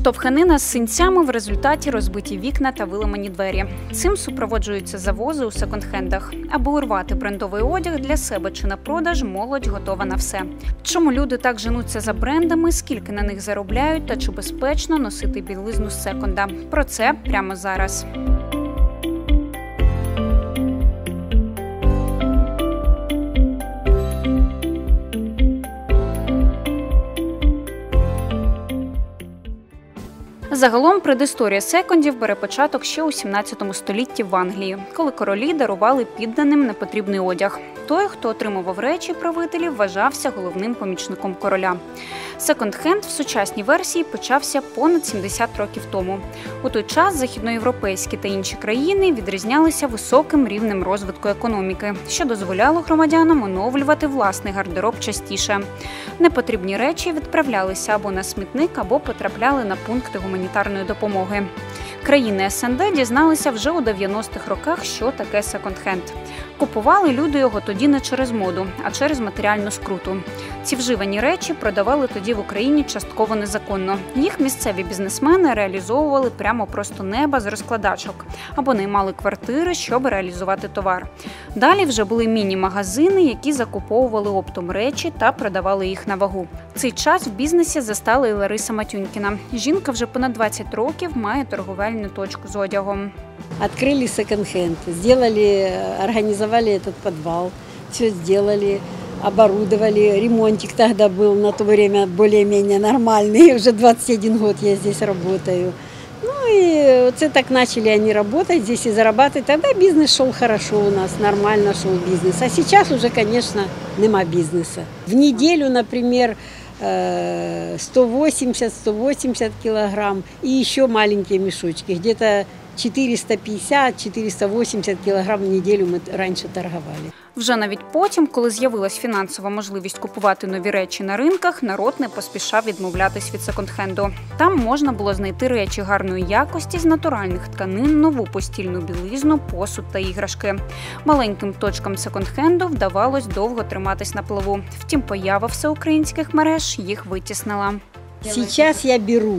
Штовханина з синцями, в результаті розбиті вікна та виламані двері. Цим супроводжуються завози у секонд-хендах. Аби урвати брендовий одяг для себе чи на продаж, молодь готова на все. Чому люди так женуться за брендами, скільки на них заробляють та чи безпечно носити білизну з секонда? Про це прямо зараз. Загалом предісторія секондів бере початок ще у 17 столітті в Англії, коли королі дарували підданим непотрібний одяг. Той, хто отримував речі правителів, вважався головним помічником короля. Секонд-хенд в сучасній версії почався понад 70 років тому. У той час західноєвропейські та інші країни відрізнялися високим рівнем розвитку економіки, що дозволяло громадянам оновлювати власний гардероб частіше. Непотрібні речі відправлялися або на смітник, або потрапляли на пункти гуманітарної допомоги. Країни СНД дізналися вже у 90-х роках, що таке секонд-хенд. Купували люди його тоді не через моду, а через матеріальну скруту. Ці вживані речі продавали тоді в Україні частково незаконно. Їх місцеві бізнесмени реалізовували прямо просто неба з розкладачок або наймали квартири, щоб реалізувати товар. Далі вже були міні-магазини, які закуповували оптом речі та продавали їх на вагу. В цей час в бізнесі застала і Лариса Матюнькіна. Жінка вже понад 20 років має торговельну точку з одягом. Открыли секонд-хенд, организовали этот подвал, все сделали, оборудовали. Ремонтик тогда был на то время более-менее нормальный, уже 21 год я здесь работаю. Ну и вот так начали они работать здесь и зарабатывать. Тогда бизнес шел хорошо у нас, нормально шел бизнес. А сейчас уже, конечно, нема бизнеса. В неделю, например, 180-180 килограмм и еще маленькие мешочки, где-то 450-480 кілограм в неділю ми раніше торгували. Вже навіть потім, коли з'явилась фінансова можливість купувати нові речі на ринках, народ не поспішав відмовлятись від секонд-хенду. Там можна було знайти речі гарної якості з натуральних тканин, нову постільну білизну, посуд та іграшки. Маленьким точкам секонд-хенду вдавалось довго триматись на плаву. Втім, поява всеукраїнських мереж їх витіснила. Зараз я беру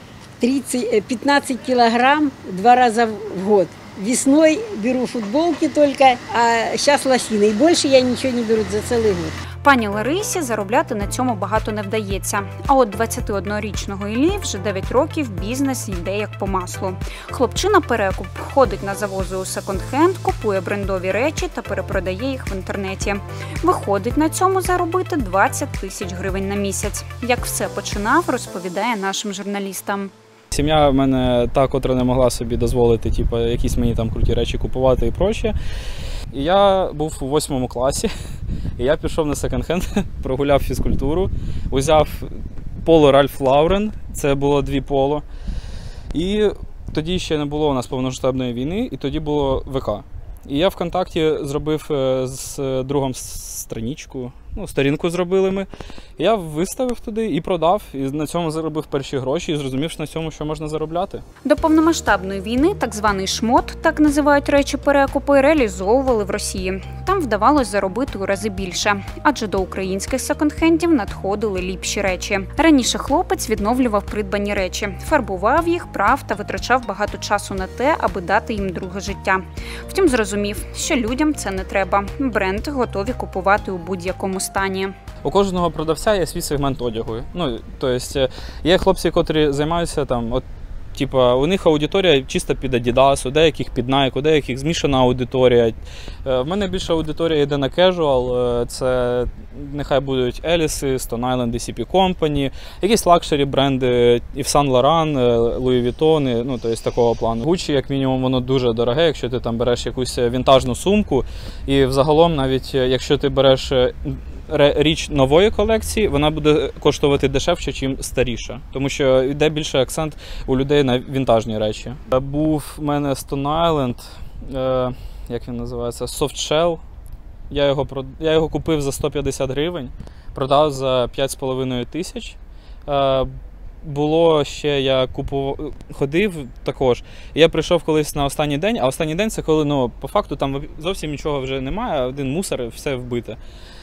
15 килограмм 2 раза в год. Весной беру футболки только, а сейчас лосины. И больше я ничего не беру за целый год. Пані Ларисі заробляти на цьому багато не вдається. А от 21-річного Іллі вже 9 років бізнес йде як по маслу. Хлопчина-перекуп ходить на завози у секонд-хенд, купує брендові речі та перепродає їх в інтернеті. Виходить на цьому заробити 20 тисяч гривень на місяць. Як все починав, розповідає нашим журналістам. Сім'я в мене та, котра не могла собі дозволити якісь мені там круті речі купувати і прочее. І я був у 8 класі, і я пішов на секонд-хенд, прогуляв фізкультуру, узяв поло Ральф Лаурен, це було 2 поло. І тоді ще не було у нас повномасштабної війни, і тоді було ВК. І я ВКонтакті зробив з другом страничку, сторінку зробили ми. Я виставив туди і продав, і на цьому заробив перші гроші, і зрозумів, що на цьому що можна заробляти. До повномасштабної війни так званий шмот, так називають речі-перекупи, реалізовували в Росії. Там вдавалось заробити у рази більше, адже до українських секонд-хендів надходили ліпші речі. Раніше хлопець відновлював придбані речі, фарбував їх, прав та витрачав багато часу на те, аби дати їм друге життя. Втім, зрозумів, що людям це не треба. Бренди готові купувати у будь-якому стані. У кожного продавця є свій сегмент одягу. Тобто є хлопці, котрі займаються у них аудиторія чисто під Adidas, у деяких під Nike, у деяких змішана аудиторія. В мене більша аудиторія йде на casual, це нехай будуть Alice, Stone Island, DCP Company, якісь лакшері бренди, Yves Saint Laurent, Louis Vuitton, тобто такого плану. Gucci, як мінімум, воно дуже дороге, якщо ти там береш якусь вінтажну сумку, і взагалом навіть якщо ти береш річ нової колекції, вона буде коштувати дешевше, ніж старіша. Тому що йде більше акцент у людей на вінтажні речі. Був в мене Stone Island, як він називається, Soft Shell. Я його купив за 150 гривень, продав за 5,5 тисяч. Було ще, я ходив також, я прийшов колись на останній день, а останній день це коли, по факту, там зовсім нічого вже немає, один мусор, все вбите.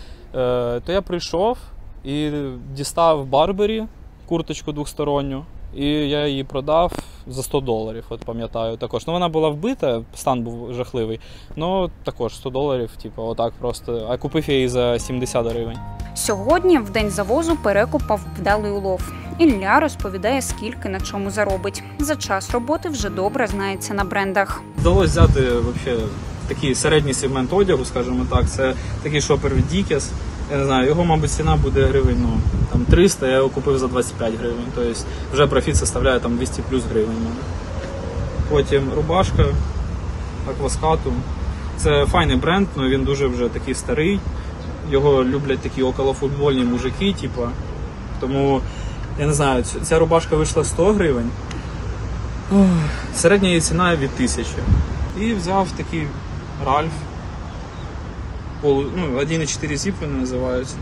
То я прийшов і дістав Барбері, курточку двосторонню, І я її продав за $100, от пам'ятаю також. Ну, вона була вбита, стан був жахливий, ну також $100, типу, отак просто. А купив я її за 70 гривень. Сьогодні, в день завозу, перекупав вдалий улов. Ілля розповідає, скільки на чому заробить. За час роботи вже добре знається на брендах. Вдалося взяти взагалі такий середній сегмент одягу, скажімо так. Це такий шопер від Dickies. Я не знаю, його, мабуть, ціна буде гривень, ну, там 300, я його купив за 25 гривень. Тобто вже профіт составляє там 200 плюс гривень. Потім рубашка Акваскату. Це файний бренд, але він дуже вже такий старий. Його люблять такі околофутбольні мужики, типу. Тому, я не знаю, ця рубашка вийшла 100 гривень. Середня її ціна від 1000. І взяв такий Ральф. 1,4 зіп вони називаються.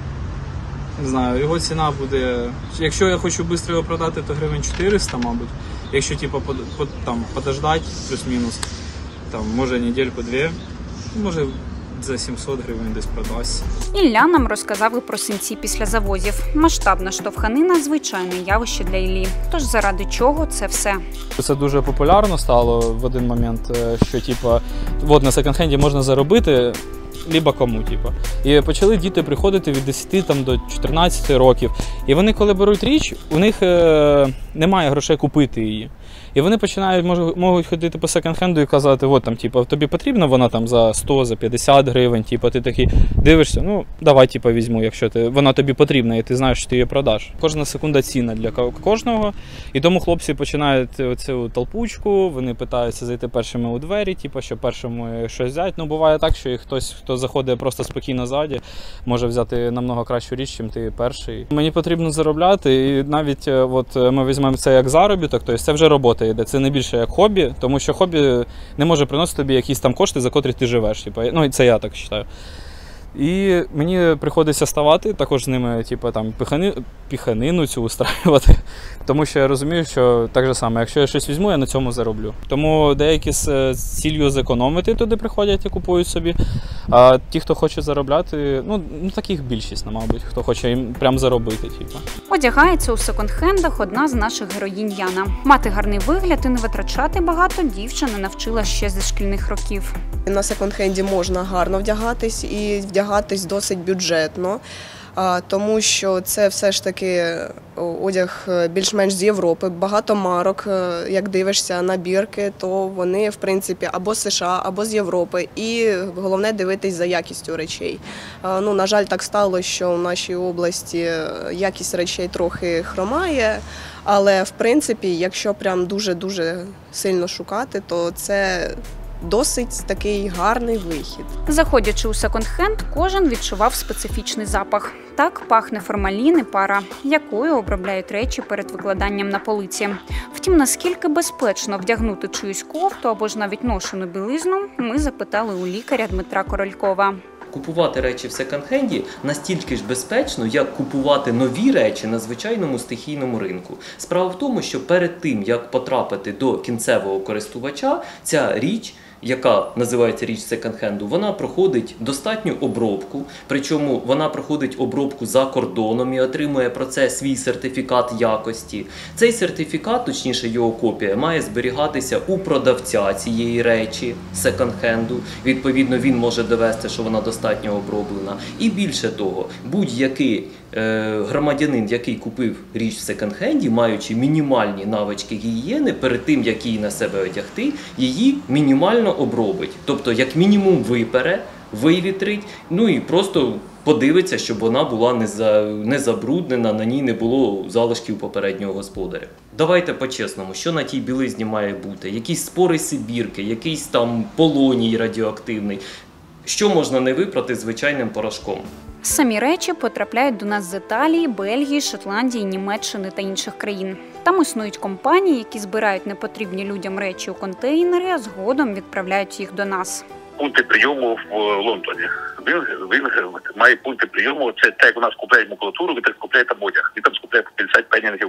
Не знаю, його ціна буде... Якщо я хочу швидко його продати, то гривень 400, мабуть. Якщо типу, подождати, плюс-мінус, там, може недельку-дві, може за 700 гривень десь продасться. Ілля нам розказав і про синці після завозів. Масштабна штовханина – звичайне явище для Іллі. Тож заради чого це все? Це дуже популярно стало в один момент, що типу, от на секонд-хенді можна заробити, либо кому, типу. І почали діти приходити від 10 там, до 14 років. І вони, коли беруть річ, у них немає грошей купити її. І вони починають, можуть ходити по секонд-хенду і казати, от там, типу, тобі потрібна вона там за 100, за 50 гривень, типу, ти такий дивишся, ну, давай, типу, візьму, якщо вона тобі потрібна і ти знаєш, що ти її продаш. Кожна секунда цінна для кожного, і тому хлопці починають оцю толпучку, вони питаються зайти першими у двері, типу, щоб першими щось взяти. Ну, буває так, що хтось, хто заходить просто спокійно ззаді, може взяти намного кращу річ, чим ти перший. Мені потрібно заробляти, і навіть от ми візьмемо це як заробіток, тобто це вже робота йде. Це не більше як хобі, тому що хобі не може приносити тобі якісь там кошти, за котрі ти живеш. Типу. Ну, і це я так вважаю. І мені приходиться ставати, також з ними типу, там, піханину цю устраювати, тому що я розумію, що так же саме, якщо я щось візьму, я на цьому зароблю. Тому деякі з ціллю зекономити туди приходять і купують собі, а ті, хто хоче заробляти, ну таких більшість, мабуть, хто хоче їм прям заробити. Типу. Одягається у секонд-хендах одна з наших героїнь Яна. Мати гарний вигляд і не витрачати багато дівчина навчила ще зі шкільних років. На секонд-хенді можна гарно вдягатись і вдягатись досить бюджетно, тому що це все ж таки одяг більш-менш з Європи. Багато марок, як дивишся на бірки, то вони, в принципі, або з США, або з Європи. І головне дивитись за якістю речей. Ну, на жаль, так стало, що в нашій області якість речей трохи хромає, але, в принципі, якщо прям дуже-дуже сильно шукати, то це досить такий гарний вихід. Заходячи у секонд-хенд, кожен відчував специфічний запах. Так пахне формалін і пара, якою обробляють речі перед викладанням на полиці. Втім, наскільки безпечно вдягнути чиюсь кофту або ж навіть ношену білизну, ми запитали у лікаря Дмитра Королькова. Купувати речі в секонд-хенді настільки ж безпечно, як купувати нові речі на звичайному стихійному ринку. Справа в тому, що перед тим, як потрапити до кінцевого користувача, ця річ, яка називається річ секонд-хенду, вона проходить достатню обробку, причому вона проходить обробку за кордоном і отримує про це свій сертифікат якості. Цей сертифікат, точніше його копія, має зберігатися у продавця цієї речі секонд-хенду. Відповідно, він може довести, що вона достатньо оброблена. І більше того, будь-який громадянин, який купив річ в секонд-хенді, маючи мінімальні навички гігієни, перед тим, як її на себе одягти, її мінімально обробить. Тобто, як мінімум випере, вивітрить, ну і просто подивиться, щоб вона була не забруднена, на ній не було залишків попереднього господаря. Давайте по-чесному, що на тій білизні має бути? Якісь спори сибірки, якийсь там полоній радіоактивний. Що можна не випрати звичайним порошком? Самі речі потрапляють до нас з Італії, Бельгії, Шотландії, Німеччини та інших країн. Там існують компанії, які збирають непотрібні людям речі у контейнери, а згодом відправляють їх до нас. Пункти прийому в Лондоні. Він має пункти прийому. Це те, як у нас купляють макулатуру, він так скупляє там одяг. Він там скупляє 50 пенінгів,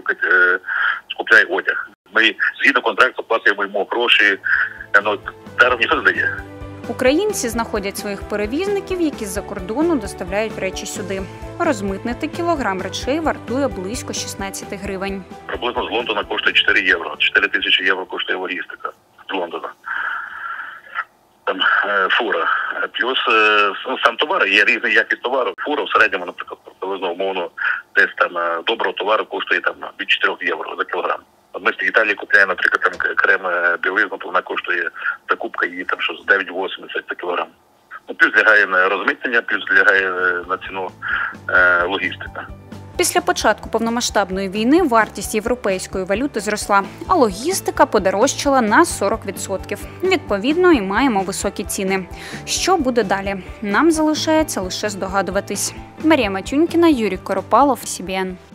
скупляє одяг. Ми згідно контракту платимо йому гроші, ну, даром ніхто не дає. Українці знаходять своїх перевізників, які з-за кордону доставляють речі сюди. Розмитнити кілограм речей вартує близько 16 гривень. Приблизно з Лондона коштує 4 євро. 4 тисячі євро коштує логістика з Лондона. Там фура. Плюс сам товар, є різна якість товару. Фура в середньому, наприклад, приблизно умовно, десь там доброго товару коштує там від 4 євро за кілограм. Ми з Італії купляємо, наприклад, там крем білизну, то вона коштує, закупка її там що з 9,80 за кілограм. Ну, плюс лягає на розмитнення, плюс лягає на ціну логістика. Після початку повномасштабної війни вартість європейської валюти зросла, а логістика подорожчала на 40%. Відповідно, і маємо високі ціни. Що буде далі? Нам залишається лише здогадуватись. Марія Матюнькіна, Юрій Коропалов, СІБІН.